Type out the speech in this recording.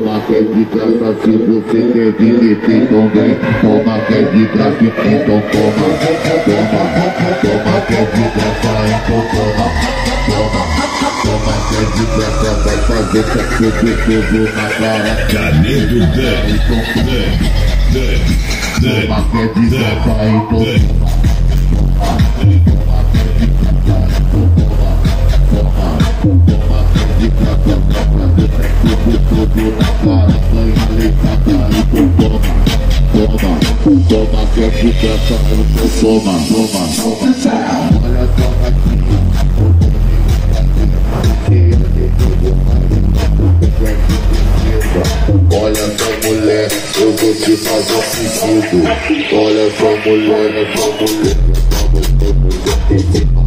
Toma que é de graça se você quer me meter também. Toma que é de graça, então toma. Toma que é de graça, então toma. Toma que é de graça, vai fazer sexo gostoso na cara. Canedo Toma que é de graça, então toma. Toma que é de graça, então toma. Olha só aqui. Olha só mulher, eu vou te fazer um pedido. Olha só mulher,